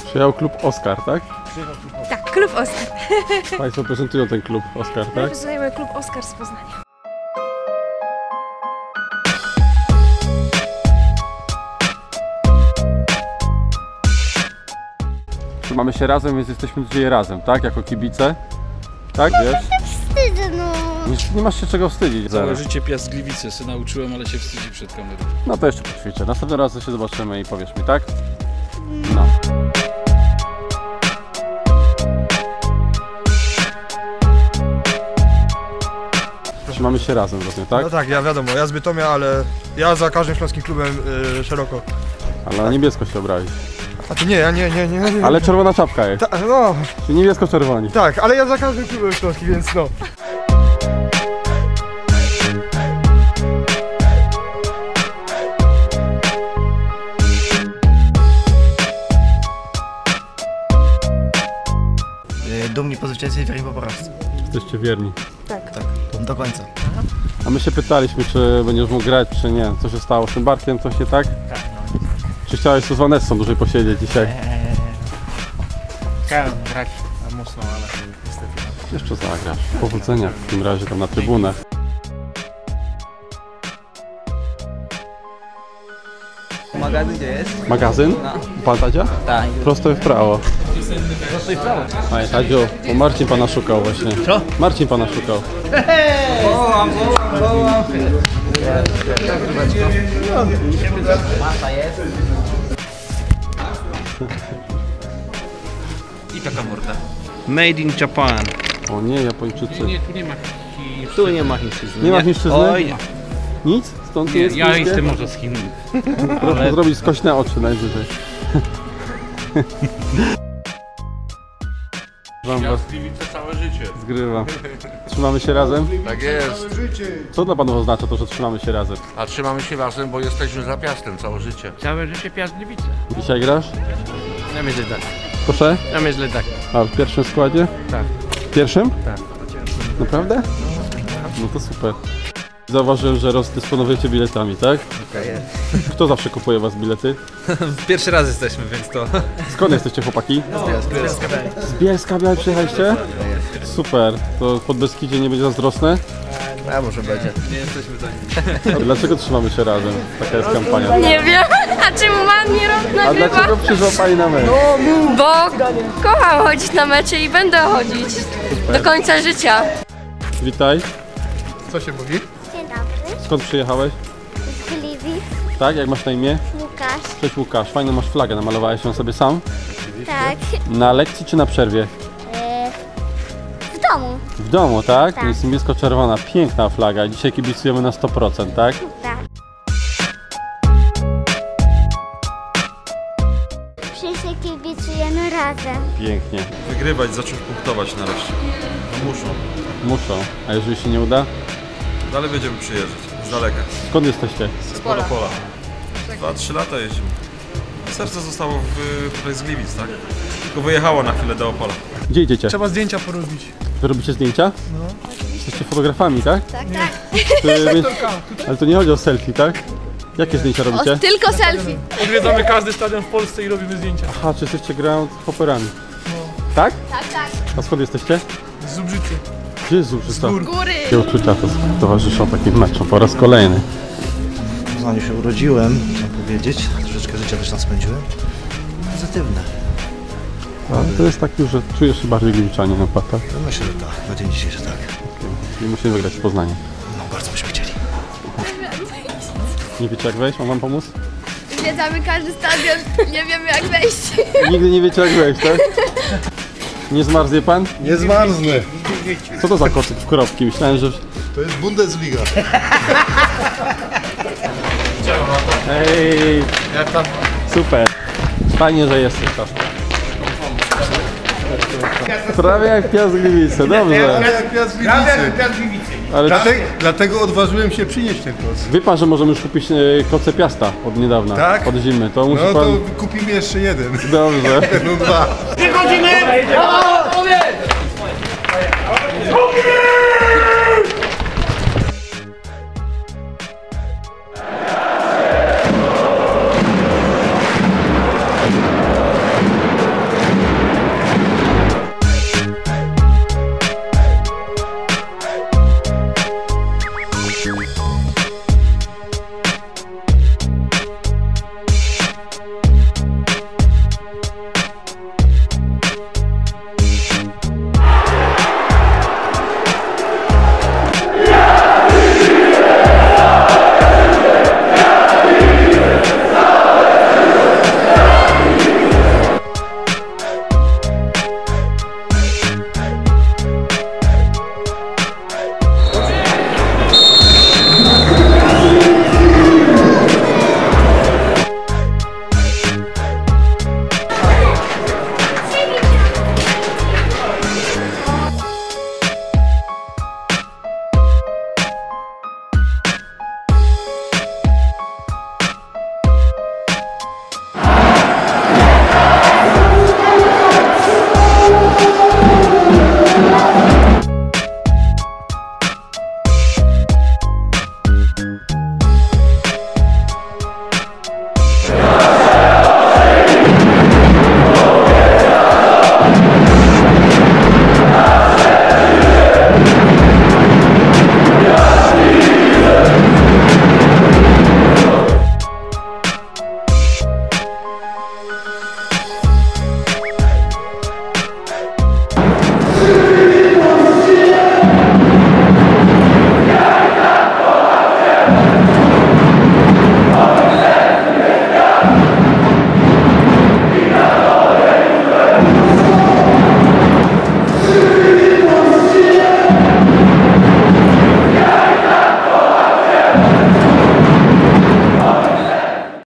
Przyjechał klub Oskar, tak? Tak, klub Oskar. Państwo prezentują ten klub Oskar, tak? Reprezentujemy klub Oskar z Poznania. Mamy się razem, więc jesteśmy dzisiaj razem, tak? Jako kibice. Tak, wiesz? Wstydzę, no. Nie masz się czego wstydzić. Całe życie Piast Gliwice się nauczyłem, ale się wstydzi przed kamerą. No to jeszcze poćwiczę. Następnym razem się zobaczymy i powiesz mi, tak? No. Trzymamy się razem, rozumiem, tak? No tak, ja wiadomo, ja z Bytomia, ale ja za każdym śląskim klubem szeroko. Ale na niebiesko się obrałeś. A ty nie, ja nie. Ale czerwona czapka jest. No, Czyli niebiesko-czerwoni. tak, ale ja za każdym klubem śląskim, więc no. Dumni po zwycięstwie i wierni po porażce. Jesteście wierni. Tak. Do końca. A my się pytaliśmy, czy będziesz mógł grać, czy nie. Co się stało z tym barkiem? Coś nie tak? Tak, no. Czy chciałeś z Vanessą dłużej posiedzieć dzisiaj? Chciałem grać mocno, ale niestety. Jeszcze zagrasz. Powodzenia w takim razie tam na trybunach. Magazyn gdzie jest? Magazyn? Pan Tadzia? Tak. Prosto i w prawo. Prosto i w prawo. Panie Tadziu, bo Marcin pana szukał właśnie. Co? Marcin pana szukał. Wołam. Masa jest. I taka morda. Made in Japan. O nie, Japończycy. Nie, tu nie ma Tu nie ma chińszczyzny. Nie ma chińszczyzny? Oj, Nic? Stąd nie jest ja chińskie? jestem może z Chin. Proszę zrobić skośne oczy najwyżej. Wam was Gliwice całe życie. zgrywam. Trzymamy się razem? Tak jest. Co dla panów oznacza to, że trzymamy się razem? A trzymamy się razem, bo jesteśmy za Piastem całe życie. Całe życie Piast Gliwice. Dzisiaj grasz? Ja myślę tak. Proszę? Ja myślę tak. A w pierwszym składzie? Tak. W pierwszym? Tak. Naprawdę? No to super. Zauważyłem, że rozdysponujecie biletami, tak? Kto zawsze kupuje was bilety? Pierwszy raz jesteśmy, więc to... Skąd jesteście, chłopaki? Z Bielska Białej przyjechaliście? Super. To pod Beskidzie nie będzie zazdrosne? a może będzie. Nie jesteśmy za nim. Dlaczego trzymamy się razem? Taka jest kampania. Nie wiem, a czemu pan nie A nagrywa? dlaczego przyszła pani na mecz? Bo kocham chodzić na mecze i będę chodzić do końca życia. Witaj. Co się mówi? Dzień dobry. Skąd przyjechałeś? Z Gliwic. Tak? Jak masz na imię? Łukasz. Cześć Łukasz. Fajną masz flagę. Namalowałeś ją sobie sam? Tak. Na lekcji czy na przerwie? W domu. W domu, tak? Tak. Jest niebiesko-czerwona. Piękna flaga. Dzisiaj kibicujemy na 100%, tak? Tak. Wszyscy kibicujemy razem. Pięknie. Wygrywać, zacząć punktować nareszcie. No Muszą. A jeżeli się nie uda? Dalej będziemy przyjeżdżać, z daleka. Skąd jesteście? Z pola. 2-3 lata jeździmy. Serce zostało tutaj z Gliwic, tak? Tylko wyjechało na chwilę do Opola. Gdzie idziecie? Trzeba zdjęcia porobić. Wy robicie zdjęcia? No. Jesteście fotografami, tak? Tak, tak. Ale to nie chodzi o selfie, tak? Jakie zdjęcia robicie? Tylko selfie. Odwiedzamy każdy stadion w Polsce i robimy zdjęcia. Aha, czy jesteście ground hopperami? Tak? Tak, tak. A skąd jesteście? Z Zubrzycy. Gdzie jest Zubrzyca? Góry. Jakie uczucia to towarzyszą takim meczom po raz kolejny? W Poznaniu się urodziłem, chciałem powiedzieć. Troszeczkę życia też tam spędziłem. Pozytywne. Ale to jest taki, że czujesz się bardziej gliwiczanin na tak? No myślę, że tak. Na dzień dzisiejszy tak. I musimy wygrać z Poznaniem. No bardzo byśmy chcieli. Nie wiecie jak wejść? Mam wam pomóc? Zwiedzamy każdy stadion, nie wiemy jak wejść. Nigdy nie wiecie jak wejść, tak? Nie zmarznie pan? Nie zmarznę. Co to za kocyk w kropki? Myślałem, że... To jest Bundesliga. Hej! Jak tam? Super! Fajnie, że jesteś tam. Prawie jak Piast Gliwice, dobrze. Jak Piast Gliwice. Ale Dlatego odważyłem się przynieść ten koc. wie pan, że możemy już kupić koce Piasta od niedawna, Tak? od zimy. To musi No pan... to kupimy jeszcze jeden. Dobrze. No dwa. Wychodzimy!